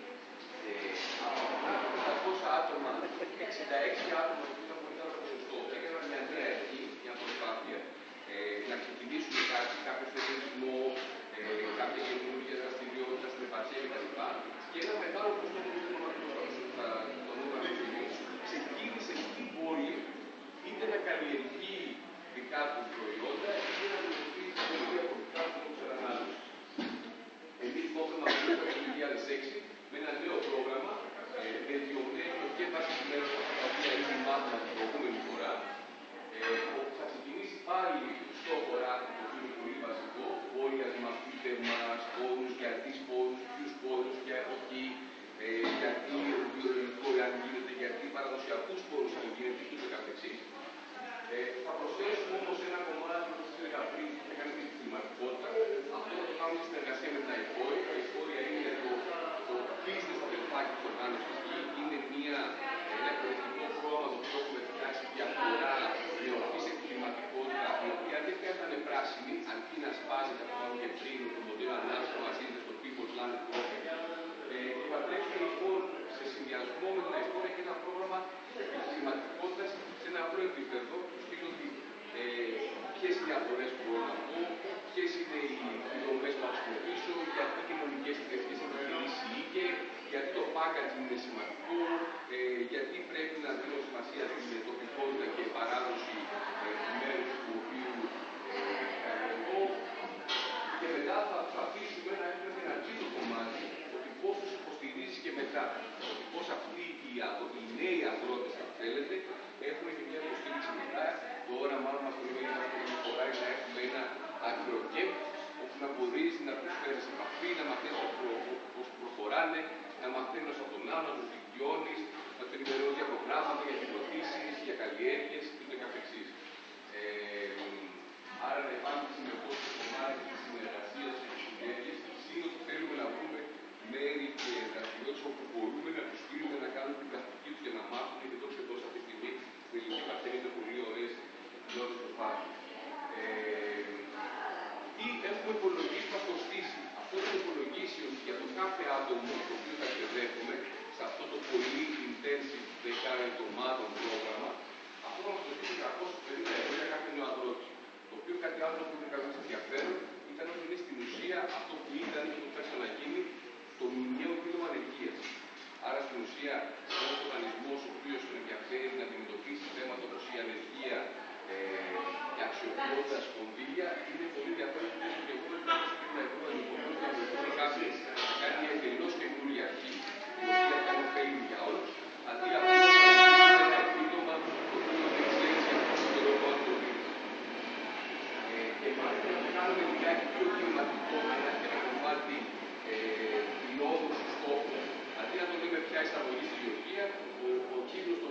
Ε, από αυτά τα πεντακόσια άτομα, εξήντα έξι άτομα που ήταν πολύ καλό ποσοστό, έκαναν μια νέα αρχή, μια προσπάθεια ε, να ξεκινήσουν κάτι, κάποιο θεσμό, ε, κάποια καινούργια δραστηριότητα στην επαρχία κτλ. Και ένα μεγάλο ποσοστό που δεν μπορούμε να το νούμερο αυτή ξεκίνησε στην πόλη είτε να καλλιεργεί δικά του προϊόντα, είτε να δημιουργήσει καινούργια πολιτικά του ανάλυσης. Εμείς λοιπόν είμαστε το δύο χιλιάδες έξι με ένα νέο πρόγραμμα, βελτιωμένο και βασισμένο από τα οποία ήδη μάθαμε την προηγούμενη φορά, όπου θα ξεκινήσει πάλι στο χωράφι, το οποίο είναι πολύ βασικό, όλοι να μαθητεύμα, σπόρους, γιατί σπόρους, ποιους σπόρους, ποια εποχή, ε, γιατί βιολογικό αν γίνεται, γιατί παραδοσιακούς σπόρους αν γίνεται και ούτω καθεξής. Ε, θα προσθέσουμε όμως ένα κομμάτι που σας έλεγα πριν που θα κάνει την κλιματικότητα. Αυτό θα το κάνουμε στη συνεργασία με την αηφόρια. Η αηφόρια είναι το, το business αδελφάκι της οργάνωσης εκεί. Είναι μια, ένα εκπαιδευτικό πρόγραμμα το οποίο έχουμε φτιάξει για ελληνικές εταιρείες επιχειρήσεις και γιατί το packaging είναι σημαντικό, ε, γιατί πρέπει να δίνω σημασία στην τοπικότητα και παράδοση ε, του μέρους του οποίου ε, καλλιεργώ. Και μετά θα, θα αφήσουμε να έχουμε ένα τρίτο κομμάτι, ότι πώς τους υποστηρίζεις και μετά. Ότι πώς αυτοί οι, οι νέοι αγρότες, αν θέλετε, έχουν και μια υποστήριξη μετά. Το όραμά μας το λέμε για να φοράει να έχουμε ένα αγροκέπ, όπου να μπορείς να τους φέρεις επαφή, να μαθαίνεις πώς προχωράνε, να μαθαίνεις από τον άλλο, να τους δικτυώνεις, να τους ενημερώνεις για προγράμματα, για επιδοτήσεις, για καλλιέργειες και το καθεξής. Ε, άρα να υπάρχει συνεχώς το κομμάτι της συνεργασίας και της συνέργειας, σύντομα θέλουμε να βρούμε μέρη και δραστηριότητες όπου μπορούμε να τους στείλουμε να κάνουν την πρακτική τους και να μάθουν, γιατί το ξέρω αυτή τη στιγμή που η ελληνική παθαίνει είναι πολύ ωραίες γλώσσες στο πάθο. Ε, ή έχουμε υπολογίσει, μας κοστίσει. Αυτό το υπολογίσει ότι για το κάθε άτομο το οποίο θα εκπαιδεύουμε σε αυτό το πολύ intensive δεκάρα εβδομάδων πρόγραμμα, αυτό θα μας κοστίσει τριακόσια πενήντα ευρώ για κάθε νέο αγρότη. Το οποίο κάτι άλλο που είναι καλό ενδιαφέρον ήταν ότι είναι στην ουσία αυτό που ήταν και το πέρασε να γίνει το μηνιαίο επίδομα ανεργίας. Άρα στην ουσία ένας οργανισμός ο οποίος τον ενδιαφέρει να αντιμετωπίσει θέματα όπως η ανεργία ε, και αξιοποιώντας κονδύλια, είναι πολύ ενδιαφέρον που είναι και εγώ δεν θα δώσω πενήντα ευρώ ενδεχομένως να βοηθήσει κάποιος να κάνει μια εντελώς καινούργια αρχή, η οποία θα είναι ωφέλιμη για όλους, αντί απλώς να βοηθήσει ένα επίδομα το οποίο δεν ξέρει σε αυτόν τον καιρό που αν το δίνει. Και μάλιστα να το κάνουμε λιγάκι πιο κλιματικό, να έχει ένα κομμάτι φιλόδοξου στόχου. Αντί να το λέμε πια εισαγωγή στη γεωργία, ο, ο κύκλος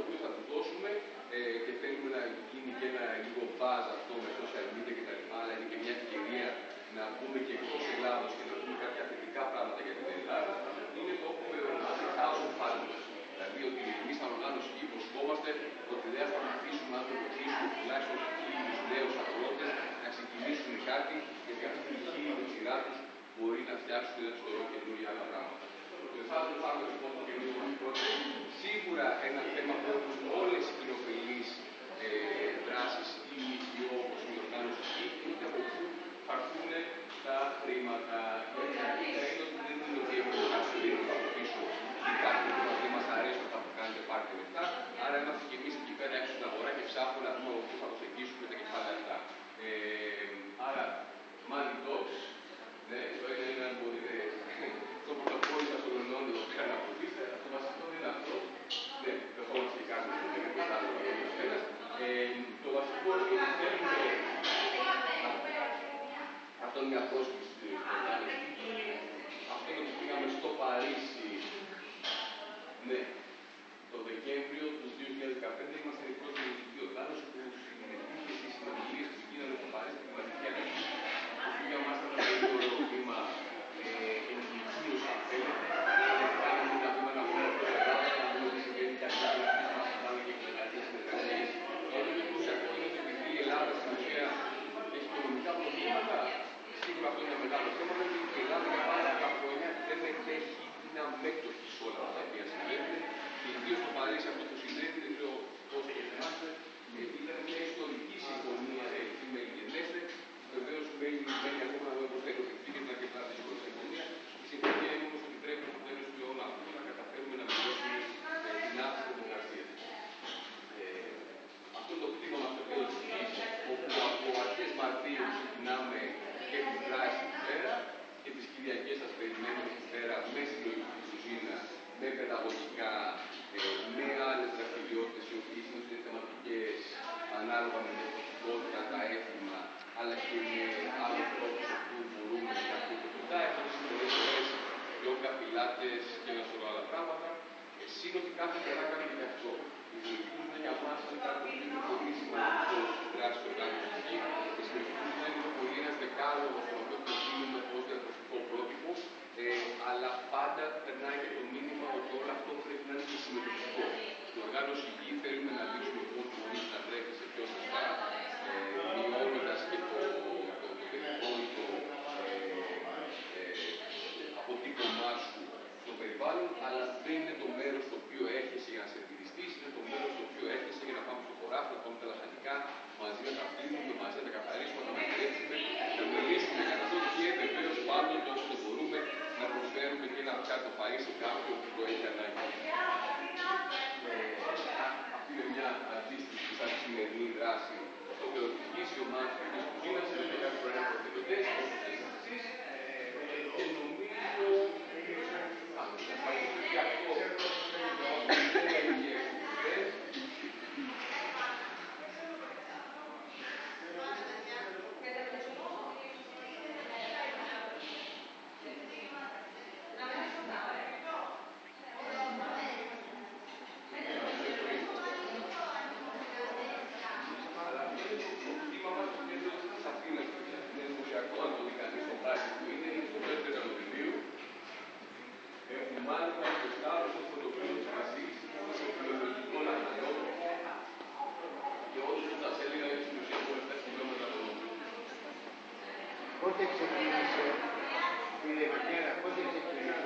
Πότε ξεκίνησε η Δεκέρα, πότε ξεκίνησε?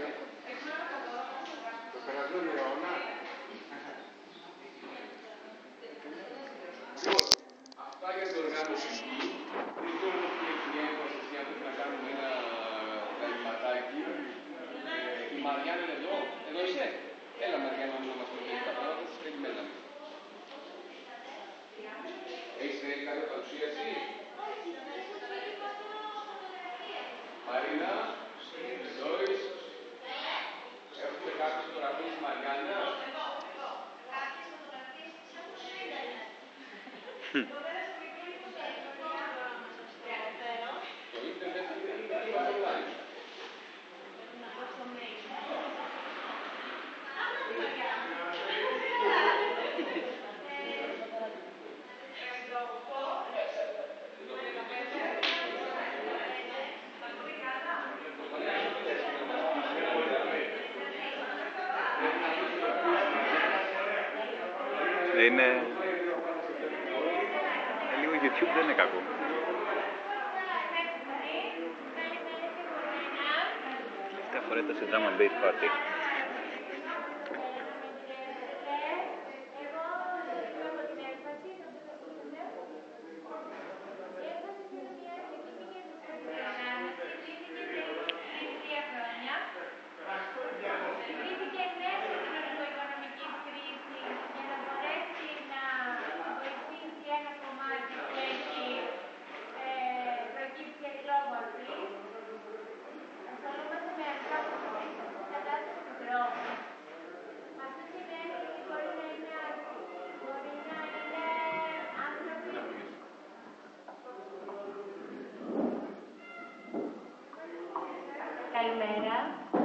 Το περασμένο αιώνα. Λοιπόν, αυτά για την οργάνωση εκεί. Δεν ξέρω τι έχει έμφαση εσύ, αν πρέπει να κάνουμε ένα καλυματάκι. Ε, η Μαριάννα είναι εδώ. Εδώ είσαι? Έλα Μαριάννα, να μας πει τα πράγματα σου. Καλημέρα. Έχεις κάνει κάποια παρουσίαση? Μαρίνα, εδώ είσαι. Έχουμε κάποιες φωτογραφίες της Μαριάννας. Κάποιες φωτογραφίες της έχουν σφίγγα είναι. Εδώ πέρα στο μικρό είναι το ίντερνετ είναι online. να δώσω mail. Είναι... είναι λίγο YouTube, δεν είναι κακό. Τελευταία φορά ήταν σε drum and bass party. Εγώ από την Έμφαση, να σας ακούσουμε. Η Έμφαση είναι μια συγκεκριμένη οργάνωση, ιδρύθηκε πριν τρία χρόνια. Ιδρύθηκε μέσα στην κοινωνικο-οικονομική κρίση για να μπορέσει να βοηθήσει ένα κομμάτι που έχει ε, προκύψει αλληλόμορφη. Ασχολούμαστε με ανθρώπους που βρίσκονται στην κατάσταση του δρόμου. Αυτό σημαίνει ότι μπορεί να είναι άτομοι, μπορεί να είναι άνθρωποι. Καλημέρα.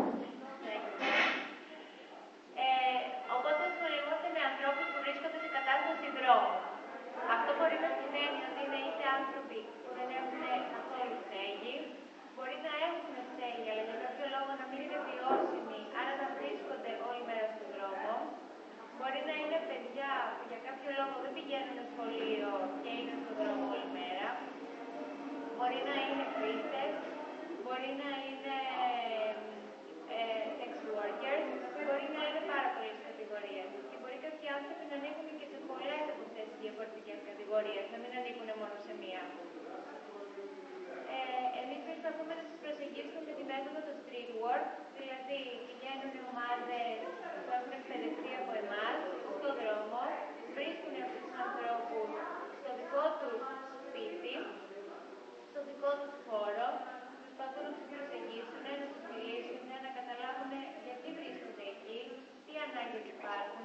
Ε, οπότε ασχολούμαστε με ανθρώπους που βρίσκονται σε κατάσταση δρόμου. Αυτό μπορεί να σημαίνει ότι είναι είτε άνθρωποι που δεν έχουν καθόλου στέγη, μπορεί να έχουν στέγη, αλλά για κάποιο λόγο να μην είναι βιώσιμοι, άρα να βρίσκονται όλη μέρα στον δρόμο. Μπορεί να είναι παιδιά που για κάποιο λόγο δεν πηγαίνουν σχολείο και είναι στον δρόμο όλη μέρα. Μπορεί να είναι χρήστες, μπορεί να είναι ε, sex workers, μπορεί να είναι πάρα πολλές κατηγορίες. Και μπορεί κάποιοι άνθρωποι να ανήκουν και σε πολλές από αυτές τις διαφορετικές κατηγορίες, να μην ανήκουν μόνο σε μία. Ε, εμείς προσπαθούμε να σας προσεγγίσουμε με τη μέθοδο του street work, δηλαδή πηγαίνουν ομάδες που έχουν εκπαιδευτεί από εμάς στον δρόμο, βρίσκουν αυτούς τους ανθρώπους στο δικό τους σπίτι, στο δικό τους χώρο, προσπαθούν να τους προσεγγίσουν, να τους μιλήσουν, να καταλάβουν γιατί βρίσκονται εκεί, τι ανάγκες υπάρχουν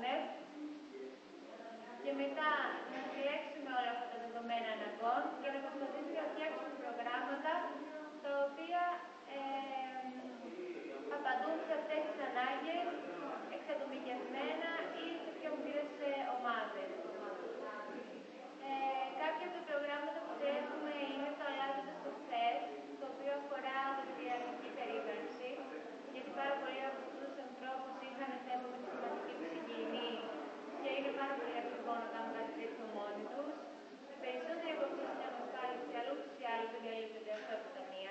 και μετά να συλλέξουμε όλα αυτά τα δεδομένα αναγκών και να προσπαθήσουμε να φτιάξουμε προγράμματα τα οποία ε, απαντούν σε αυτές τις ανάγκες εξατομικευμένα ή σε πιο μικρές ομάδες. Ε, κάποια από τα προγράμματα που τρέχουμε είναι το αλλάζοντας το χθες, το οποίο αφορά τη διαρκή περίβαση, γιατί πάρα πολλοί από αυτούς τους ανθρώπους είχαν θέμα με τη σωματική τους υγιεινή και είναι πάρα πολύ ακριβό να κάνουν κάτι τέτοιο μόνοι τους. Οι περισσότεροι από αυτούς είναι ανασφάλιστοι, αλλά ούτως ή άλλως δεν καλύπτονται αυτό από τα μία.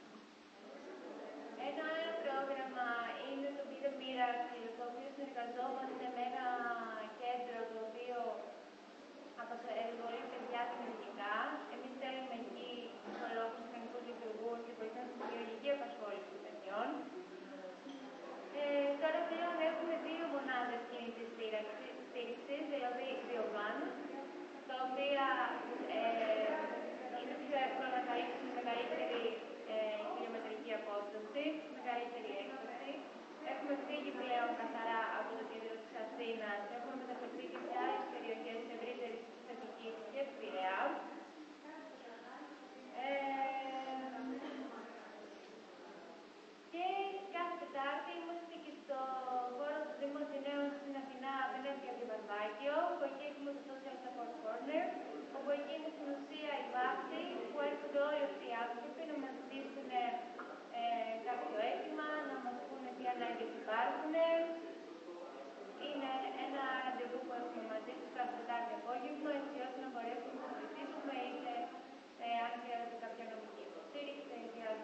Ένα άλλο πρόγραμμα είναι το Be the Miracle, το οποίο συνεργαζόμαστε με ένα κέντρο το οποίο απασχολεί παιδιά δημιουργικά. Εμείς στέλνουμε εκεί ψυχολόγους, μηχανικούς λειτουργούς και βοηθάμε στη δημιουργική απασχόληση των παιδιών. Ε, τώρα πλέον έχουμε δύο μονάδες κινητής στήριξης, δηλαδή δύο βαν, τα οποία ε, είναι πιο εύκολο να καλύψουν μεγαλύτερη ε, χιλιομετρική απόσταση, μεγαλύτερη έκταση. Έχουμε φύγει πλέον καθαρά από το κέντρο της Αθήνας, έχουμε μεταφερθεί και σε άλλες περιοχές ευρύτερης της Αττικής και του Πειραιά. Ε, και κάθε Τετάρτη είμαστε και στο χώρο του Δήμου Αθηναίων στην Αθηνά απέναντι από το Βαρβάκιο, που εκεί έχουμε το Social Support Corner, όπου εκεί είναι στην ουσία η βάση που έρχονται όλοι αυτοί οι άνθρωποι να μας ζητήσουν ε, κάποιο αίτημα, να μας πούνε τι ανάγκες υπάρχουν. Είναι ένα ραντεβού που έχουμε μαζί τους κάθε Τετάρτη απόγευμα, έτσι ώστε να μπορέσουμε να συζητήσουμε είτε ε, αν χρειάζεται κάποια νομική υποστήριξη, είτε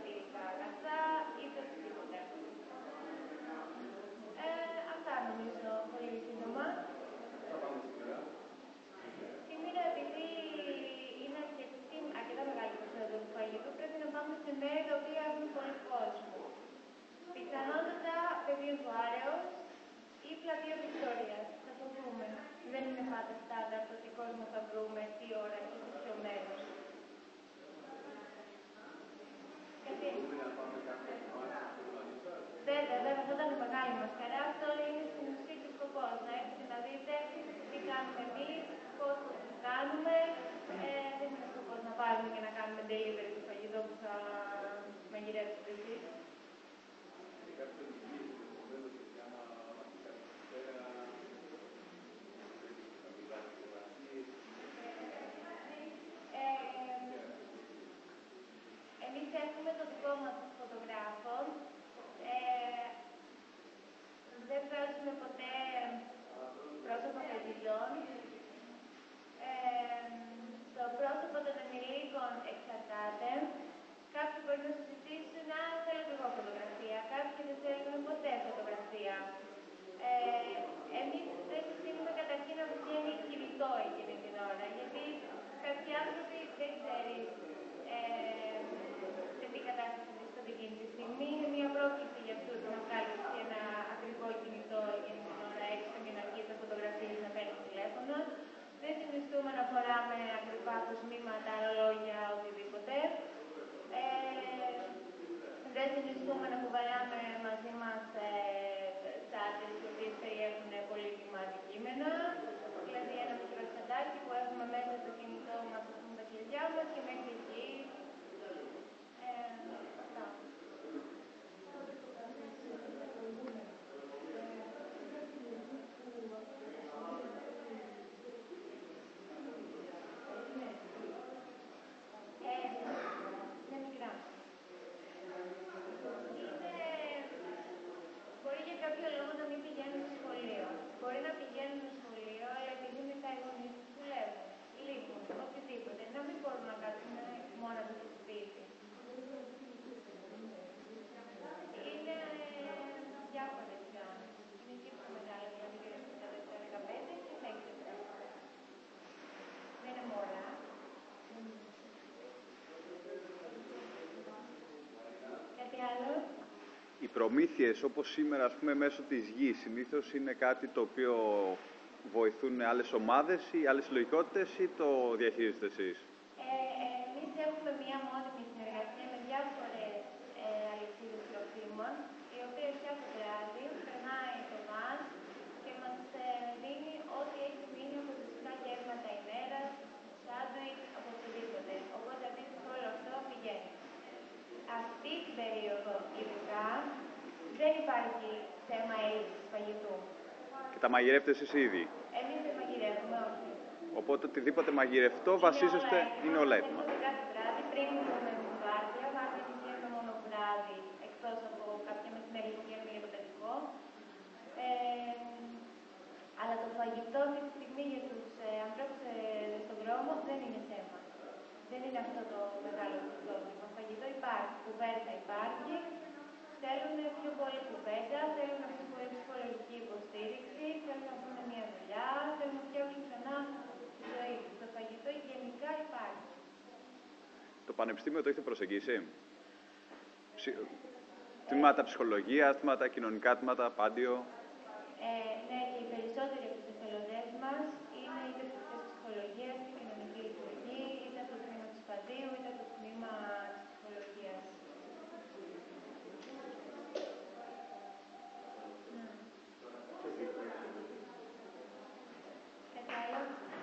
κάνουμε. Ε, δεν είναι σκοπός να πάρουμε και να κάνουμε delivery το φαγητό που θα μαγειρέψετε εσείς. Εμείς έχουμε το δικό μας φωτογράφο. Ε, δεν βγάζουμε ποτέ πρόσωπα παιδιών. Ε, το πρόσωπο των ενηλίκων εξαρτάται. Κάποιοι μπορεί να σου ζητήσουν να θέλω και εγώ φωτογραφία. Κάποιοι δεν θέλουν ποτέ φωτογραφία. Ε, εμείς δεν συστήνουμε καταρχήν να βγαίνει κινητό εκείνη την ώρα, γιατί κάποιοι άνθρωποι δεν ξέρουν ε, σε τι κατάσταση βρίσκονται εκείνη τη στιγμή. Είναι μια πρόκληση για αυτούς να βγάλουν ένα ακριβό κινητό εκείνη την ώρα έξω και να αρχίσει να φωτογραφίες, να παίρνει τηλέφωνο. Δεν συνιστούμε να φοράμε ακριβά κοσμήματα, ρολόγια, οτιδήποτε. Ε, δεν συνιστούμε να κουβαλάμε μαζί μας ε, τσάντες οι οποίες περιέχουν πολύτιμα αντικείμενα. Δηλαδή ένα μικρό τσαντάκι που έχουμε μέσα στο κινητό μας, ας πούμε, τα κλειδιά μας και μέχρι εκεί. Ε, αυτά. Μπορεί για κάποιο λόγο να μην πηγαίνουν στο σχολείο. Μπορεί να πηγαίνουν στο σχολείο, αλλά επειδή μετά οι γονείς τους δουλεύουν, λείπουν, οτιδήποτε, να μην μπορούν να κάτσουν μόνα τους στο σπίτι. Είναι διάφορες γιώνες. Είναι και πιο μεγάλα, δηλαδή γύρω στα δεκατέσσερα δεκαπέντε και μέχρι επτά. Δεν είναι μόνα. Κάτι άλλο? Οι προμήθειες όπως σήμερα, ας πούμε, μέσω της γης, συνήθως είναι κάτι το οποίο βοηθούν άλλες ομάδες ή άλλες συλλογικότητες ή το διαχειρίζετε εσείς? Ε, εμείς έχουμε μία μόνιμη συνεργασία με διάφορες ε, αλυσίδες τροφίμων, η οποία κάθε βράδυ περνάει το μας και μας ε, δίνει ό,τι έχει μείνει από φυσικά γεύματα ημέρας, σάντουιτς, από οτιδήποτε. Οπότε αντίστοιχα όλο αυτό πηγαίνει. Αυτή την περίοδο ειδικά δεν υπάρχει θέμα έλλειψης φαγητού. Και τα μαγειρεύετε εσείς ήδη? Εμείς δεν μαγειρεύουμε, όχι. Οπότε οτιδήποτε μαγειρευτό βασίζεστε, είναι όλα έτοιμα. Είναι κάθε βράδυ, πριν μπούμε στην βάρδια, βάρδια την γίνουμε μόνο βράδυ, εκτός από κάποια μεσημέρι που γίνουμε για το παιδικό. Ε, αλλά το φαγητό αυτή τη στιγμή για τους ε, ανθρώπους ε, στον δρόμο δεν είναι θέμα. Δεν είναι αυτό το μεγάλο πρόβλημα. Φαγητό υπάρχει, κουβέρτα υπάρχει, θέλουν πιο πολύ κουβέντα, θέλουν να πιο πολύ ψυχολογική υποστήριξη, θέλουν να βρουν μια δουλειά, θέλουν να φτιάξουν ξανά τη ζωή τους. Το φαγητό γενικά υπάρχει. Το πανεπιστήμιο το έχετε προσεγγίσει? Ψη... Ε, τμήματα ψυχολογίας, τμήματα κοινωνικά, τμήματα πάντιο. Ε, ναι, και οι περισσότεροι από τους εθελοντές μας είναι είτε φοιτητές ψυχολογίας, είτε κοινωνική λειτουργία, είτε από το τμήμα του Σπαντίου, είτε από το τμήμα της ψυχολογίας. Κάτι άλλο?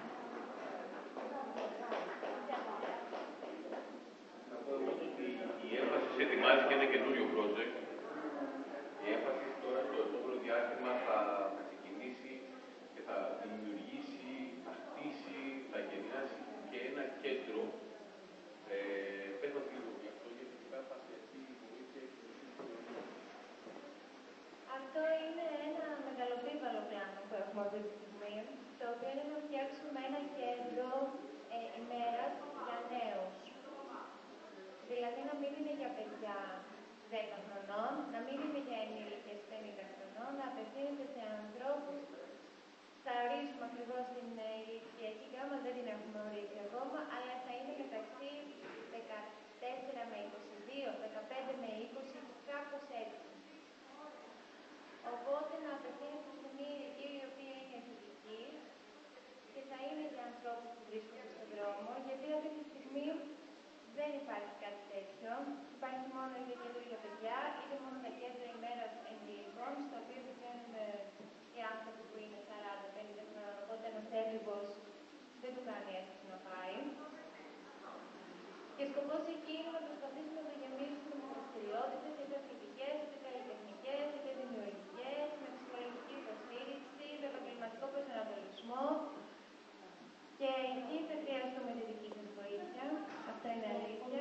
Να πω εγώ ότι η Emfasis ετοιμάζει και ένα καινούριο project. Η Emfasis τώρα στο επόμενο διάστημα θα, θα ξεκινήσει και θα δημιουργήσει, θα χτίσει, θα εγκαινιάσει και ένα κέντρο. Ε, πες μας λίγο γι' αυτό, γιατί θα παθιαστεί η βοήθεια και Αυτό είναι ένα μεγαλοπίβαλο πλάνο που έχουμε αυτή τη στιγμή, το οποίο είναι να φτιάξουμε ένα κέντρο ε, ημέρας για νέους. Δηλαδή να μην είναι για παιδιά δέκα χρονών, να μην είναι για ενήλικες πενήντα χρονών, να απευθύνεται σε ανθρώπους. Θα ορίσουμε ακριβώς την ηλικιακή γάμα, δεν την έχουμε ορίσει ακόμα, αλλά θα είναι μεταξύ δεκατέσσερα με είκοσι δύο, δεκαπέντε με είκοσι, κάπως έτσι. Οπότε να απευθύνεται σε μια ηλικία η οποία είναι θετική και θα είναι για ανθρώπους που βρίσκονται στον δρόμο, γιατί αυτή τη στιγμή δεν υπάρχει κάτι τέτοιο. Υπάρχει μόνο είτε κέντρο για παιδιά, είτε μόνο τα κέντρα ημέρας ενηλικών, στα οποία πηγαίνουν οι άνθρωποι που είναι σαράντα πενήντα χρόνων. Οπότε ένας έφηβος δεν του κάνει αίσθηση να πάει. Και σκοπός εκεί είναι να προσπαθήσουμε να το γεμίσουμε με δραστηριότητες, είτε αθλητικές, είτε καλλιτεχνικές, είτε δημιουργικές, με ψυχολογική υποστήριξη, με επαγγελματικό προσανατολισμό. Και εκεί θα χρειαστούμε τη δική σας βοήθεια. Αυτό είναι αλήθεια.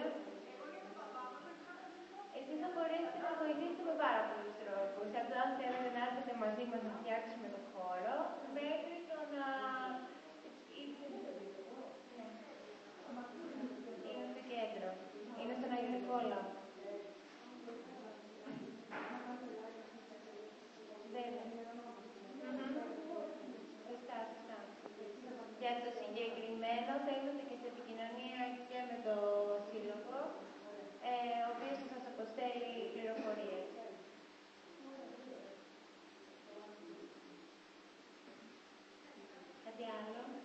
Εσείς θα μπορέσετε να βοηθήσετε με πάρα πολλούς τρόπους. Από το αν θέλετε να έρθετε μαζί μας να φτιάξουμε τον χώρο, μέχρι το να... Είναι στο κέντρο. Είναι στον Άγιο Νικόλαο. Σωστά, σωστά. Για το συγκεκριμένο θα είμαστε και σε επικοινωνία και με το Σύλλογο, ε, ο οποίος θα σας αποστέλει πληροφορίες. Κάτι άλλο?